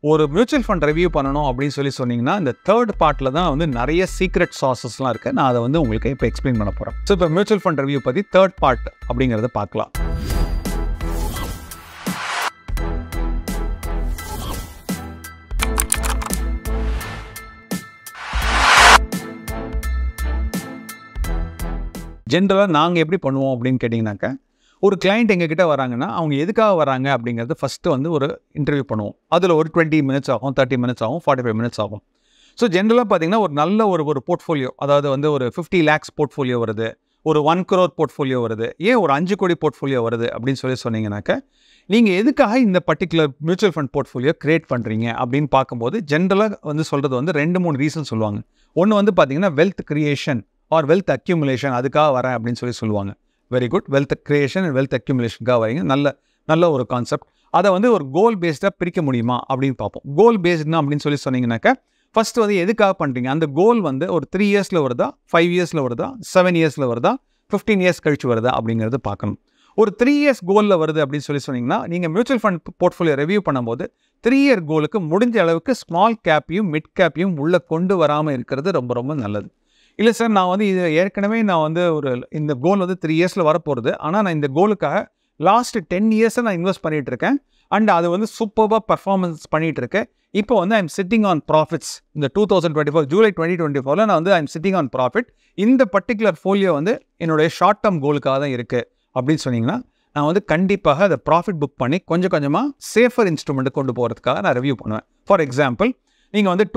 ஒரு mutual fund review பண்ணணும் அப்படின்னு சொன்னீங்கன்னா இந்த தேர்ட் பார்ட்டில் தான் வந்து நிறைய சீக்ரெட் சார்சஸ்லாம் இருக்குது. நான் அதை வந்து உங்களுக்கு இப்போ எக்ஸ்பிளைன் பண்ண போகிறேன். ஸோ இப்போ மியூச்சுவல் ஃபண்ட் ரிவ்யூ பற்றி தேர்ட் பார்ட் அப்படிங்கிறத பார்க்கலாம். ஜென்ரலாக நாங்கள் எப்படி பண்ணுவோம் அப்படின்னு கேட்டிங்கனாக்கா, ஒரு கிளைண்ட் எங்ககிட்ட வராங்கன்னா அவங்க எதுக்காக வராங்க அப்படிங்கிறது ஃபஸ்ட்டு வந்து ஒரு இன்டர்வியூ பண்ணுவோம். அதில் ஒரு 20 மினிட்ஸ் ஆகும், 30 மினிட்ஸ் ஆகும், 45 மினிட்ஸ் ஆகும். ஸோ ஜென்ரலாக பார்த்தீங்கன்னா ஒரு நல்ல ஒரு போர்ட்ஃபோலியோ, அதாவது வந்து ஒரு 50 lakhs போர்ட்ஃபோலியோ வருது, ஒரு 1 crore போர்ட்ஃபோலியோ வருது, ஏன் ஒரு 5 கோடி போர்ட்ஃபோலியோ வருது அப்படின்னு சொன்னீங்கன்னாக்கா, நீங்கள் எதுக்காக இந்த particular mutual fund portfolio create பண்ணுறீங்க அப்படின்னு பார்க்கும்போது ஜென்ரலாக வந்து சொல்கிறது வந்து 2-3 ரீசன் சொல்லுவாங்க. ஒன்று வந்து பார்த்தீங்கன்னா wealth creation or wealth accumulation, அதுக்காக வரேன் அப்படின்னு சொல்லுவாங்க. Very good. Wealth creation and wealth அக்யூமுலேஷனுக்காக வரீங்க, நல்ல ஒரு கான்செப்ட். அதை வந்து ஒரு கோல் பேஸ்டாக பிரிக்க முடியுமா அப்படின்னு பார்ப்போம். கோல் பேஸ்ட்னா அப்படின்னு சொன்னீங்கன்னாக்கா, ஃபஸ்ட்டு வந்து எதுக்காக பண்ணுறீங்க, அந்த கோல் வந்து ஒரு 3 இயர்ஸில் வருதா, 5 இயர்ஸில் வருதா, 7 இயர்ஸில் வருதா, 15 இயர்ஸ் கழிச்சு வருதா அப்படிங்கிறது பார்க்கணும். ஒரு 3 இயர்ஸ் கோலில் வருது அப்படின்னு சொன்னீங்கன்னா, நீங்கள் மியூச்சுவல் ஃபண்ட் போர்ட்ஃபோலியோ ரிவ்யூ பண்ணும்போது 3 இயர் கோலுக்கு முடிஞ்ச அளவுக்கு ஸ்மால் கேப்பையும் மிட் கேப்பையும் உள்ளே கொண்டு வராமல் இருக்கிறது ரொம்ப ரொம்ப நல்லது. இல்லை சார், நான் வந்து இது ஏற்கனவே நான் வந்து இந்த கோல் வந்து 3 இயர்ஸில் வரப்போகிறது, ஆனால் நான் இந்த கோலுக்காக லாஸ்ட் 10 இயர்ஸை நான் இன்வெஸ்ட் பண்ணிகிட்டு இருக்கேன் அண்ட் அது வந்து சூப்பராக பர்ஃபார்மன்ஸ் பண்ணிகிட்டு இருக்கேன். இப்போ வந்து ஐம் சிட்டிங் ஆன் ப்ராஃபிட்ஸ். இந்த 2024 ஜூலை 2024 நான் வந்து ஐம் சிட்டிங் ஆன் ப்ராஃபிட். இந்த பர்டிகுலர் ஃபோலியோ வந்து என்னுடைய ஷார்ட் டேர்ம் கோலுக்காக தான் இருக்குது அப்படின்னு சொன்னீங்கன்னா, நான் வந்து கண்டிப்பாக அதை ப்ராஃபிட் புக் பண்ணி கொஞ்சம் கொஞ்சமாக சேஃபர் இன்ஸ்ட்ருமெண்ட்டு கொண்டு போகிறதுக்காக நான் ரிவ்யூ பண்ணுவேன். ஃபார் எக்ஸாம்பிள், நீங்கள் வந்து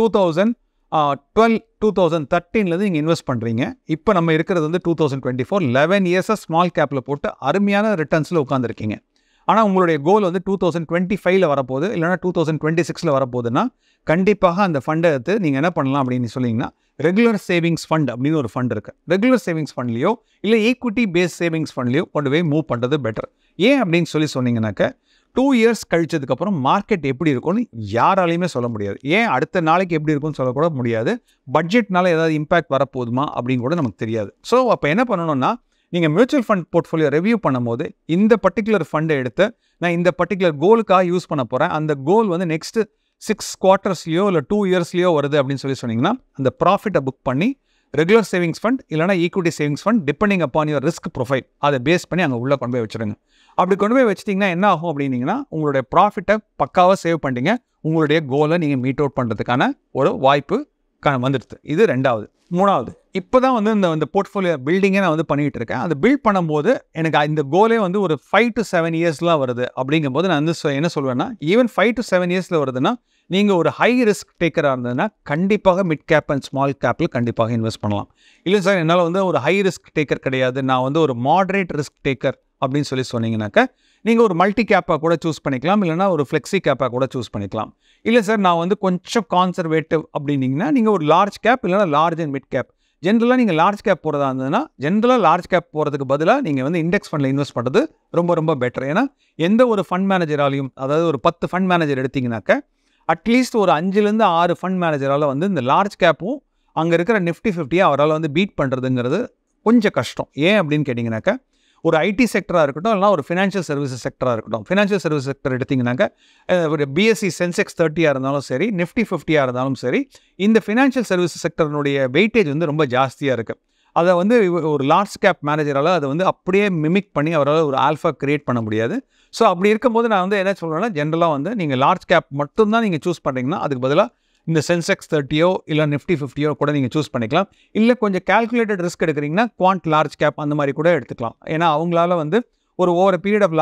2013 நீங்கள் இன்வெஸ்ட் பண்ணுறீங்க. இப்போ நம்ம இருக்கிறது வந்து 2024, 11 இயர்ஸாக ஸ்மால் கேப்பில் போட்டு அருமையான ரிட்டர்ன்ஸில் உட்காந்துருக்கீங்க. ஆனால் உங்களுடைய கோல் வந்து 2025 வரப்போகுது, இல்லைனா 2026 வரப்போகுதுன்னா கண்டிப்பாக அந்த ஃபண்டை எடுத்து நீங்கள் என்ன பண்ணலாம் அப்படின்னு சொன்னீங்கன்னா, ரெகுலர் சேவிங்ஸ் ஃபண்ட் அப்படின்னு ஒரு ஃபண்ட் இருக்குது. ரெகுலர் சேவிங்ஸ் ஃபண்ட்லையோ இல்லை ஈக்விட்டி பேஸ் சேவிங்ஸ் ஃபண்ட்லையோ கொண்டு போய் மூவ் பண்ணுறது பெட்டர். ஏன் அப்படின்னு சொன்னீங்கன்னாக்கா, 2 இயர்ஸ் கழிச்சதுக்கப்புறம் மார்க்கெட் எப்படி இருக்கும்னு யாராலையுமே சொல்ல முடியாது. ஏன் அடுத்த நாளைக்கு எப்படி இருக்கும்னு சொல்லக்கூட முடியாது. பட்ஜெட்னால ஏதாவது இம்பாக்ட் வரப்போகுதுமா அப்படின்னு கூட நமக்கு தெரியாது. ஸோ அப்போ என்ன பண்ணணும்னா, நீங்கள் மியூச்சுவல் ஃபண்ட் போர்ட்ஃபோலியோ ரிவ்யூ பண்ணும்போது இந்த பர்டிகுலர் ஃபண்டை எடுத்து நான் இந்த பர்டிகுலர் கோலுக்காக யூஸ் பண்ண போகிறேன், அந்த கோல் வந்து நெக்ஸ்ட்டு 6 குவார்ட்டர்ஸ்லையோ இல்லை 2 இயர்ஸ்லையோ வருது அப்படின்னு சொன்னீங்கன்னா, அந்த ப்ராஃபிட்டை புக் பண்ணி ரெகுலர் சேவிங்ஸ் ஃபண்ட் இல்லைனா equity savings fund depending upon your risk profile அதை பேஸ் பண்ணி அங்கே உள்ளே கொண்டு போய் வச்சுருங்க. அப்படி கொண்டு போய் வச்சிட்டிங்கன்னா என்ன ஆகும் அப்படின்னீங்கன்னா, உங்களுடைய ப்ராஃபிட்டை பக்காவாக சேவ் பண்ணிட்டீங்க, உங்களுடைய கோலை நீங்கள் மீட் அவுட் பண்ணுறதுக்கான ஒரு வாய்ப்பு வந்துடுது. இது 2வது. 3வது, இப்போ தான் வந்து இந்த போர்ட்ஃபோலியோ பில்டிங்கை நான் வந்து பண்ணிகிட்டு இருக்கேன். அது பில்ட் பண்ணும்போது எனக்கு இந்த கோலே வந்து ஒரு 5 to 7 இயர்ஸ்லாம் வருது அப்படிங்கும்போது நான் வந்து என்ன சொல்வேன்னா, ஈவன் 5 to 7 இயர்ஸில் வருதுன்னா நீங்கள் ஒரு ஹை ரிஸ்க் டேக்கராக இருந்ததுன்னா கண்டிப்பாக மிட் கேப் அண்ட் ஸ்மால் கேப்பில் கண்டிப்பாக இன்வெஸ்ட் பண்ணலாம். இல்லை சார், என்னால் வந்து ஒரு ஹை ரிஸ்க் டேக்கர் கிடையாது, நான் வந்து ஒரு மாடரேட் ரிஸ்க் டேக்கர் அப்படின்னு சொன்னீங்கன்னாக்கா, நீங்கள் ஒரு மல்டி கேப்பாக கூட சூஸ் பண்ணிக்கலாம், இல்லைனா ஒரு ஃப்ளெக்ஸி கேப்பாக கூட சூஸ் பண்ணிக்கலாம். இல்லை சார், நான் வந்து கொஞ்சம் கான்சர்வேட்டிவ் அப்படின்னீங்கன்னா நீங்கள் ஒரு லார்ஜ் கேப் இல்லைனா லார்ஜ் அண்ட் மிட் கேப். ஜென்ரலாக நீங்கள் லார்ஜ் கேப் போகிறதா இருந்ததுன்னா ஜென்ரலாக லார்ஜ் கேப் போகிறதுக்கு பதிலாக நீங்கள் வந்து இண்டெக்ஸ் ஃபண்டில் இன்வெஸ்ட் பண்ணுறது ரொம்ப ரொம்ப பெட்டர். ஏன்னா எந்த ஒரு ஃபண்ட் மேனேஜராலையும், அதாவது ஒரு 10 ஃபண்ட் மேனேஜர் எடுத்திங்கனாக்கா அட்லீஸ்ட் ஒரு 5லேருந்து 6 ஃபண்ட் மேனேஜரால் வந்து இந்த லார்ஜ் கேப்பும் அங்கே இருக்கிற நிஃப்டி 50 அவரால் வந்து பீட் பண்ணுறதுங்கிறது கொஞ்சம் கஷ்டம். ஏன் அப்படின்னு கேட்டிங்கனாக்கா, ஒரு ஐடி செக்டராக இருக்கட்டும், இல்லைனா ஒரு ஃபினான்ஷியல் சர்வீசஸ் செக்டராக இருக்கட்டும். ஃபினான்ஷியல் சர்வீஸ் செக்டர் எடுத்திங்கனாக்கா, ஒரு பிஎஸ்சி சென்செக்ஸ் 30 இருந்தாலும் சரி, நிஃப்டி 50 இருந்தாலும் சரி, இந்த ஃபினான்ஷியல் சர்வீஸ் செக்டர்னுடைய வெயிட்டேஜ் வந்து ரொம்ப ஜாஸ்தியாக இருக்குது. அதை வந்து ஒரு லார்ஜ் கேப் மேனேஜரால் அதை வந்து அப்படியே மிமிக் பண்ணி அவரால் ஒரு ஆல்ஃபா கிரியேட் பண்ண முடியாது. ஸோ அப்படி இருக்கும்போது நான் வந்து என்ன சொல்கிறேன்னா, ஜென்ரலாக வந்து நீங்கள் லார்ஜ் கேப் மட்டும்தான் நீங்கள் சூஸ் பண்ணுறீங்கன்னா அதுக்கு பதிலாக இந்த சென்செக்ஸ் 30 இல்லை நிஃப்டி 50 கூட நீங்கள் சூஸ் பண்ணிக்கலாம். இல்லை கொஞ்சம் கால்குலேட்டட் ரிஸ்க் எடுக்கிறீங்கன்னா குவாண்ட் லார்ஜ் கேப் அந்த மாதிரி கூட எடுத்துக்கலாம். ஏன்னா அவங்களால வந்து ஒவ்வொரு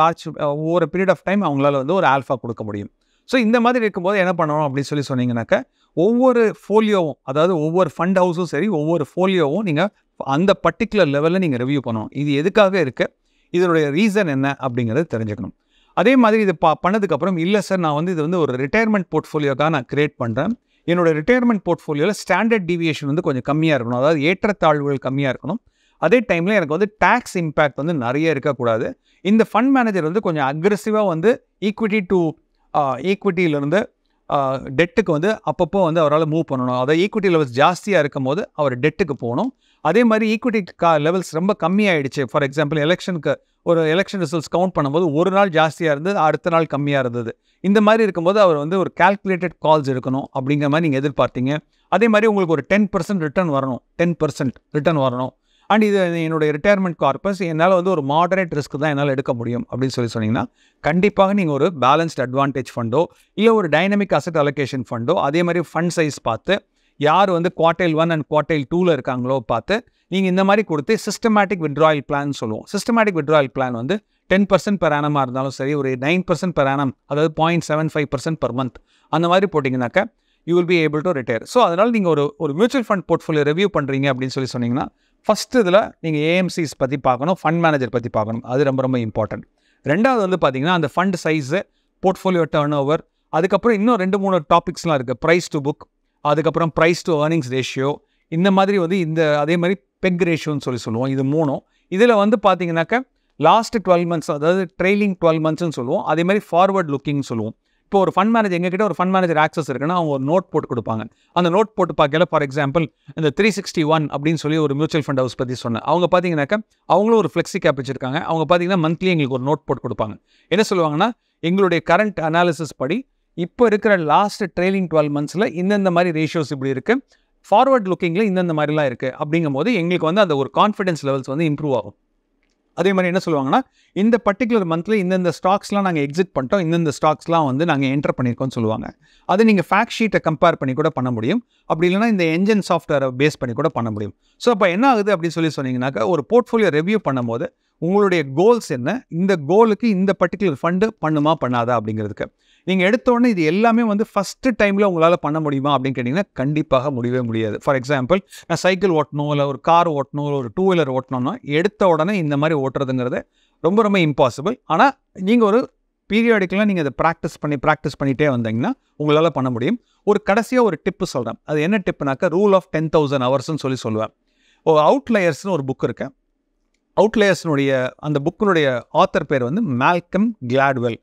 பீரியட் ஆஃப் டைம் அவங்களால வந்து ஒரு ஆல்ஃபா கொடுக்க முடியும். ஸோ இந்த மாதிரி இருக்கும்போது என்ன பண்ணணும் அப்படின்னு சொன்னீங்கன்னாக்கா, ஒவ்வொரு ஃபோலியோவும், அதாவது ஒவ்வொரு ஃபண்ட் ஹவுஸும் சரி, ஒவ்வொரு ஃபோலியோவும் நீங்கள் அந்த பர்டிகுலர் லெவலில் நீங்கள் ரிவ்யூ பண்ணணும். இது எதுக்காக இருக்குது, இதனுடைய ரீசன் என்ன அப்படிங்கிறது தெரிஞ்சுக்கணும். அதே மாதிரி இது பண்ணதுக்கப்புறம், இல்லை சார், நான் வந்து இது வந்து ஒரு ரிட்டையர்மெண்ட் போர்ட்ஃபோலியோக்காக நான் கிரியேட் பண்ணுறேன், என்னோட ரிட்டையர்மெண்ட் போர்ட்ஃபோலியோவில் ஸ்டாண்டர்ட் டீவியேஷன் வந்து கொஞ்சம் கம்மியாக இருக்கணும், அதாவது ஏற்றத்தாழ்வுகள் கம்மியாக இருக்கணும். அதே டைமில் எனக்கு வந்து டேக்ஸ் இம்பேக்ட் வந்து நிறைய இருக்கக்கூடாது. இந்த ஃபண்ட் மேனேஜர் வந்து கொஞ்சம் அக்ரெசிவாக வந்து ஈக்விட்டியிலிருந்து டெட்டுக்கு வந்து அப்பப்போ வந்து அவரால் மூவ் பண்ணணும். அதாவது ஈக்விட்டி லெவல்ஸ் ஜாஸ்தியாக இருக்கும் போது அவர் டெட்டுக்கு போகணும். அதே மாதிரி ஈக்விட்டி லெவல்ஸ் ரொம்ப கம்மியாயிடுச்சு. For example election results count பண்ணும்போது ஒரு நாள் ஜாஸ்தியாக இருந்தது, அடுத்த நாள் கம்மியாக இருந்தது. இந்த மாதிரி இருக்கும்போது அவர் வந்து ஒரு கால்குலேட்டட் கால்ஸ் எடுக்கணும் அப்படிங்கிற மாதிரி நீங்கள் எதிர்பார்த்தீங்க. அதே மாதிரி உங்களுக்கு ஒரு 10% ரிட்டர்ன் வரணும், 10% ரிட்டர்ன் வரணும். அண்ட் இது என்னுடைய ரிட்டையர்மெண்ட் கார்பஸ், என்னால் வந்து ஒரு மாடரேட் ரிஸ்க் தான் என்னால் எடுக்க முடியும் அப்படின்னு சொன்னீங்கன்னா கண்டிப்பாக நீங்கள் ஒரு பேலன்ஸ்ட் அட்வான்டேஜ் ஃபண்டோ இல்லை ஒரு டைனமிக் அசெட் அலோகேஷன் ஃபண்டோ, அதே மாதிரி ஃபண்ட் சைஸ் பார்த்து யார் வந்து குவார்டைல் 1 அண்ட் குவார்டைல் 2ல் இருக்காங்களோ பார்த்து நீங்கள் இந்த மாதிரி கொடுத்து சிஸ்டமேட்டிக் வித்ட்ராயல் பிளான் சொல்லுவோம். சிஸ்டமேட்டிக் வித்ட்ராயல் பிளான் வந்து 10% பெர் ஆனமாக இருந்தாலும் சரி, ஒரு 9% பெர் ஆனம், அதாவது 0.75% பெர் மந்த் அந்த மாதிரி போட்டிங்கனாக்கா you will be able to retire. So அதனால் நீங்கள் ஒரு மியூச்சுவல் ஃபண்ட் போர்ட்ஃபோலியோ ரிவ்யூ பண்ணுறீங்க அப்படின்னு சொன்னீங்கன்னா ஃபஸ்ட்டு இதில் நீங்கள் ஏஎம்சிஸ் பற்றி பார்க்கணும், ஃபண்ட் மேனேஜர் பற்றி பார்க்கணும். அது ரொம்ப ரொம்ப இம்பார்ட்டன்ட். ரெண்டாவது வந்து பார்த்தீங்கன்னா அந்த fund size, portfolio turnover, அதுக்கப்புறம் இன்னும் 2-3 டாபிக்ஸ்லாம் இருக்குது. ப்ரைஸ் டு புக், அதுக்கப்புறம் ப்ரைஸ் டு ஏர்னிங்ஸ் ரேஷியோ, இந்த மாதிரி வந்து அதே மாதிரி பெக் ரேஷியோன்னு சொல்லுவோம். இது 3. இதில் வந்து பார்த்தீங்கன்னாக்கா லாஸ்ட் 12 months, அதாவது ட்ரெயிலிங் 12 monthsன்னு சொல்லுவோம். அதே மாதிரி ஃபார்வர்ட் லுக்கிங்னு சொல்லுவோம். இப்போ ஒரு ஃபண்ட் மேனேஜர் எங்ககிட்ட ஒரு ஃபண்ட் மேனேஜர் ஆக்சஸ் இருக்குன்னா அவங்க ஒரு நோட் போட்டு கொடுப்பாங்க. அந்த நோட் போட்டு பார்க்கல, ஃபார் எக்ஸாம்பிள் இந்த 361 அப்படின்னு சொல்லி ஒரு மியூச்சுவல் ஃபண்ட் ஹவுஸ் பற்றி சொன்னேன். அவங்க பார்த்தீங்கன்னாக்கா அவங்களும் ஒரு ஃப்ளெக்ஸி கேப் வச்சிருக்காங்க. அவங்க பார்த்தீங்கன்னா மந்த்லி எங்களுக்கு ஒரு நோட் போட்டு கொடுப்பாங்க. என்ன சொல்லுவாங்கன்னா, எங்களுடைய கரண்ட் அனாலிசிஸ் படி இப்போ இருக்கிற லாஸ்ட் ட்ரெயிலிங் 12 monthsல இந்தந்த மாதிரி ரேஷியோஸ் இப்படி இருக்குது, ஃபார்வர்ட் லுக்கிங்கில் இந்தந்த மாதிரிலாம் இருக்குது. அப்படிங்கும்போது எங்களுக்கு வந்து அந்த ஒரு கான்ஃபிடன்ஸ் லெவல்ஸ் வந்து இம்ப்ரூவ் ஆகும். அதே மாதிரி என்ன சொல்லுவாங்கன்னா, இந்த பர்டிகுலர் மந்த்தில் இந்தந்த ஸ்டாக்ஸ்லாம் நாங்கள் எக்ஸிட் பண்ணிட்டோம், இந்தந்த ஸ்டாக்ஸ்லாம் வந்து நாங்கள் என்டர் பண்ணியிருக்கோம்னு சொல்லுவாங்க. அது நீங்கள் ஃபேக்ட் ஷீட்டை கம்பேர் பண்ணி கூட பண்ண முடியும். அப்படி இல்லைனா இந்த என்ஜின் சாஃப்ட்வேரை பேஸ் பண்ணி கூட பண்ண முடியும். ஸோ அப்போ என்ன ஆகுது அப்படின்னு சொன்னீங்கன்னாக்கா, ஒரு போர்ட்ஃபோலியோ ரிவ்யூ பண்ணும்போது உங்களுடைய கோல்ஸ் என்ன, இந்த கோலுக்கு இந்த பர்டிகுலர் ஃபண்டு பண்ணுமா பண்ணாதா அப்படிங்கிறதுக்கு நீங்கள் எடுத்தோடனே இது எல்லாமே வந்து ஃபஸ்ட்டு டைமில் உங்களால் பண்ண முடியுமா அப்படின்னு கேட்டிங்கன்னா கண்டிப்பாக முடியவே முடியாது. ஃபார் எக்ஸாம்பிள், நான் சைக்கிள் ஓட்டணும், இல்லை ஒரு கார் ஓட்டணும், இல்லை ஒரு 2 வீலர் ஓட்டணும்னா எடுத்த உடனே இந்த மாதிரி ஓட்டுறதுங்கிறது ரொம்ப ரொம்ப இம்பாசிபிள். ஆனால் நீங்கள் ஒரு பீரியாடிக்கலாக நீங்கள் அதை ப்ராக்டிஸ் பண்ணிகிட்டே வந்தீங்கன்னா உங்களால் பண்ண முடியும். ஒரு கடைசியாக ஒரு டிப்பு சொல்கிறேன். அது என்ன டிப்புனாக்கா, ரூல் ஆஃப் 10,000 ஹவர்ஸ்ன்னு சொல்லுவேன். அவுட்லயர்ஸ்னு ஒரு புக் இருக்குது. அவுட்லயர்ஸ்னுடைய அந்த புக்கினுடைய ஆத்தர் பேர் வந்து மால்கம் கிளாட்வெல்,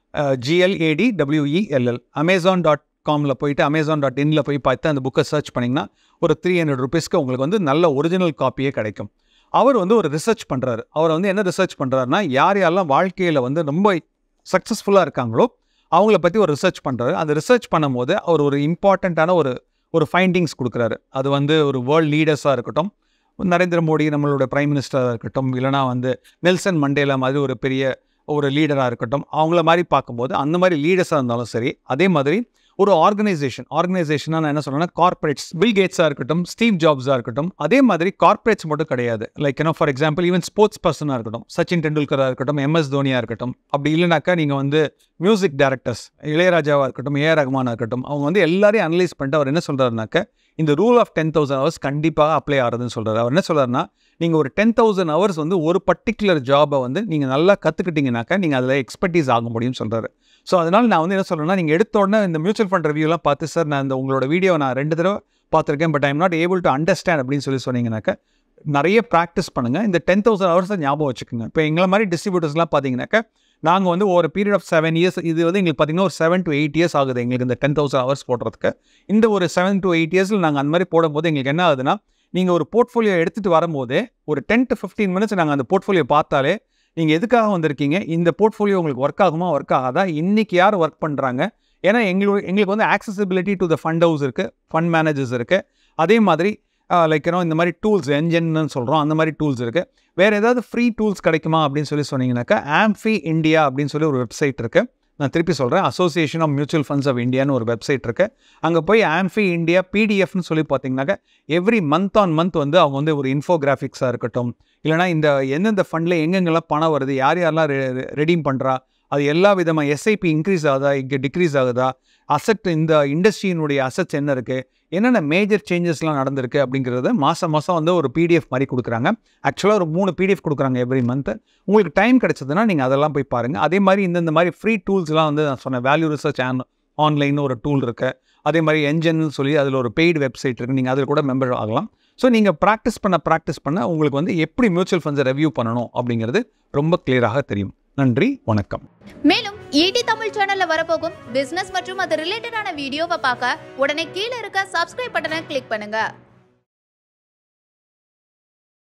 GLADWELL. Amazon.comல போயிட்டு Amazon.inல போய் பார்த்து அந்த புக்கை சர்ச் பண்ணிங்கன்னா ஒரு 300 rupeesக்கு உங்களுக்கு வந்து நல்ல ஒரிஜினல் காப்பியே கிடைக்கும். அவர் வந்து ஒரு ரிசர்ச் பண்ணுறாரு. அவர் வந்து என்ன ரிசர்ச் பண்ணுறாருன்னா, யாரெல்லாம் வாழ்க்கையில் வந்து ரொம்ப சக்ஸஸ்ஃபுல்லாக இருக்காங்களோ அவங்கள பற்றி ஒரு ரிசர்ச் பண்ணுறாரு. அந்த ரிசர்ச் பண்ணும்போது அவர் ஒரு இம்பார்ட்டண்ட்டான ஒரு ஃபைண்டிங்ஸ் கொடுக்குறாரு. அது வந்து ஒரு வேர்ல்ட் லீடர்ஸாக இருக்கட்டும், நரேந்திர மோடி நம்மளோட பிரைம் மினிஸ்டராக இருக்கட்டும், இல்லைனா வந்து நெல்சன் மண்டேலா மாதிரி ஒரு பெரிய ஒரு லீடராக இருக்கட்டும், அவங்கள மாதிரி பார்க்கும்போது அந்த மாதிரி லீடர்ஸாக இருந்தாலும் சரி, அதே மாதிரி ஒரு ஆர்கனைசேஷனாக நான் என்ன சொல்கிறேன்னா, கார்பரேட்ஸ், பில் கேட்ஸாக இருக்கட்டும், ஸ்டீவ் ஜாப்ஸாக இருக்கட்டும், அதே மாதிரி கார்பரேட்ஸ் மட்டும் கிடையாது. Like for example even sports பர்சனாக இருக்கட்டும், சச்சின் டெண்டுல்கராக இருக்கட்டும், MS தோனியாக இருக்கட்டும், அப்படி இல்லைனாக்கா நீங்கள் வந்து மியூசிக் டைரக்டர்ஸ், இளையராஜாவாக இருக்கட்டும், A.R. ரஹ்மானாக இருக்கட்டும், அவங்க வந்து எல்லாரையும் அனலைஸ் பண்ணிட்டு அவர் என்ன சொல்கிறாருனாக்கா, இந்த ரூல் ஆஃப் 10,000 hours கண்டிப்பாக அப்ளை ஆகுதுன்னு சொல்கிறார். அவர் என்ன சொல்கிறாருன்னா, நீங்கள் ஒரு 10,000 hours வந்து ஒரு பர்டிகுலர் ஜாபை வந்து நீங்கள் நல்லா கற்றுக்கிட்டீங்கன்னாக்கா நீங்கள் அதில் எக்ஸ்பர்டீஸ் ஆக முடியும்னு சொல்கிறாரு. ஸோ அதனால் நான் வந்து என்ன சொல்கிறேன்னா, நீங்கள் எடுத்த உடனே இந்த மியூச்சுவல் ஃபண்ட் ரிவ்யூலாம் பார்த்து, சார் நான் இந்த உங்களோட வீடியோ நான் 2 தடவை பார்த்துருக்கேன், but I'm not able to understand அப்படின்னு சொன்னீங்கன்னாக்கா நிறைய ப்ராக்டிஸ் பண்ணுங்கள். இந்த 10,000 hours ஞாபகம் வச்சுக்கோங்க. இப்போ எங்களை மாதிரி டிஸ்ட்ரிபியூட்டர்ஸ்லாம் பார்த்தீங்கன்னாக்கா நாங்கள் வந்து ஒரு பீரியட் ஆஃப் 7 years, இது வந்து எங்களுக்கு பார்த்தீங்கன்னா ஒரு 7 to 8 years ஆகுது எங்களுக்கு இந்த 10,000 hours போடுறதுக்கு. இந்த ஒரு 7 to 8 years நாங்கள் அந்த மாதிரி போடும்போது எங்களுக்கு என்ன ஆகுதுன்னா, நீங்கள் ஒரு போர்ட்ஃபோலியோ எடுத்துகிட்டு வரும்போதே ஒரு 10 to 15 minutes நாங்கள் அந்த போர்ட்ஃபோலியோ பார்த்தாலே நீங்கள் எதுக்காக வந்திருக்கீங்க, இந்த போர்ட்ஃபோலியோ உங்களுக்கு ஒர்க் ஆகுமா, ஒர்க் ஆகாதா, இன்றைக்கி யார் ஒர்க் பண்ணுறாங்க. ஏன்னா எங்களுக்கு வந்து accessibility to the fund house இருக்குது, ஃபண்ட் மேனேஜர்ஸ் இருக்குது, அதே மாதிரி இந்த மாதிரி டூல்ஸ் என்ஜின்னு சொல்கிறோம், அந்த மாதிரி டூல்ஸ் இருக்குது. வேறு ஏதாவது ஃப்ரீ டூல்ஸ் கிடைக்குமா அப்படின்னு சொன்னீங்கன்னாக்கா, AMFI India அப்படின்னு சொல்லி ஒரு வெப்சைட் இருக்குது. நான் திருப்பி சொல்கிறேன், association of mutual funds of இந்தியான்னு ஒரு வெப்சைட் இருக்குது. அங்கே போய் AMFI India PDFன்னு சொல்லி பார்த்தீங்கன்னாக்கா, எவ்ரி மந்த் ஆன் மந்த் வந்து அவங்க வந்து ஒரு இன்ஃபோகிராஃபிக்ஸாக இருக்கட்டும், இல்லைனா இந்த எந்தெந்த ஃபண்டில் எங்கெங்கெல்லாம் பணம் வருது, யாரெல்லாம் ரெடீம் பண்ணுறா, அது எல்லா விதமாக SIP இன்க்ரீஸ் ஆகுதா, இங்கே டிக்ரீஸ் ஆகுதா, அசெட் இந்த இண்டஸ்ட்ரியினுடைய அசெட்ஸ் என்ன இருக்குது, என்னென்ன மேஜர் சேஞ்சஸ்லாம் நடந்திருக்கு அப்படிங்கிறத மாதம் வந்து ஒரு PDF மாதிரி கொடுக்குறாங்க. ஆக்சுவலாக ஒரு 3 PDF கொடுக்குறாங்க எவ்ரி மந்த். உங்களுக்கு டைம் கிடைச்சதுன்னா நீங்கள் அதெல்லாம் போய் பாருங்கள். அதே மாதிரி இந்த மாதிரி ஃப்ரீ டூல்ஸ்லாம் வந்து நான் சொன்னேன், வேல்யூ ரிசர்ச் ஆன்லைன்னு ஒரு டூல் இருக்குது. அதே மாதிரி என்ஜின்னு சொல்லி அதில் ஒரு பெய்டு வெப்சைட் இருக்குது, நீங்கள் அதில் கூட மெம்பர் ஆகலாம். ஸோ நீங்கள் ப்ராக்டிஸ் பண்ண உங்களுக்கு வந்து எப்படி மியூச்சுவல் ஃபண்ட்ஸை ரிவ்யூ பண்ணணும் அப்படிங்கிறது ரொம்ப கிளியராக தெரியும். நன்றி, வணக்கம். மேலும் ஈடி தமிழ் சேனல்ல வரப்போகும் பிசினஸ் மற்றும் அது ரிலேட்டடான வீடியோவை பார்க்க உடனே கீழே இருக்க சப்ஸ்கிரைப் பட்டனை கிளிக் பண்ணுங்க.